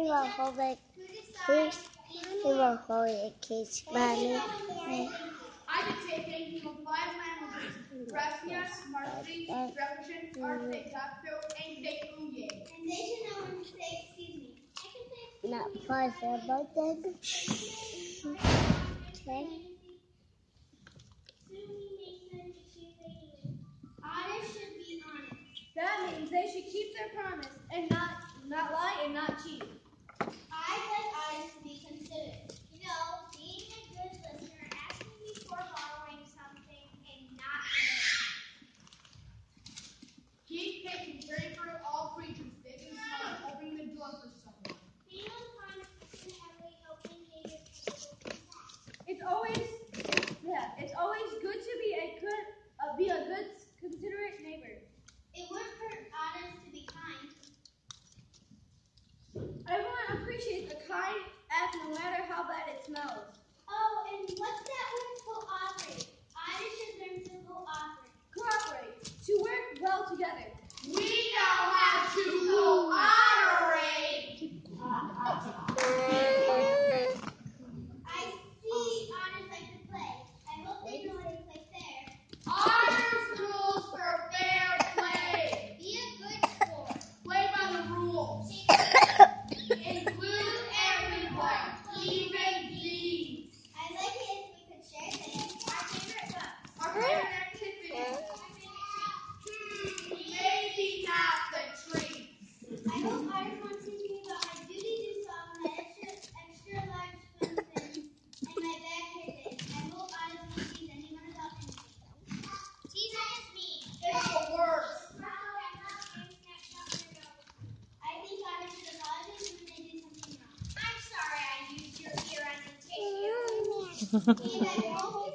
will hold it. He will hold a kiss, mommy. I can say thank you in 5 languages. Gracias, merci, represent, arte, exacto, ente, uye. And they should know when to say excuse me. I can say excuse me. Not possible then. Okay. Honest should be honest. That means they should keep their promise and not lie and not cheat. I'd like honest to be considerate. You know, being a good listener, asking before borrowing something and not giving. Keep taking caring for all creatures, big and small, and opening the door for someone. Being on time and every opening neighbor's It's always good to be a good, considerate neighbor. It wouldn't hurt honest to be kind. Everyone appreciates a kind act no matter how bad it smells. Oh, and what's that word cooperate? Honest should learn to cooperate. Cooperate, to work well together. We know how to cooperate. I see honest like to play. I hope they know how to play fair. Honors rules for fair play. Be a good sport. Play by the rules. Include everyone, even these. I'd like it if we could share things. Our favorite books. Our favorite activities. Maybe not the treats. I hope others want to me about my duty to solve my extra large fun things and my bad hair days. I hope others won't tease anyone about anything. Teasing is mean. It's the worst. I think others should apologize when they do something wrong. I'm sorry I used your ear as a tissue. And I hope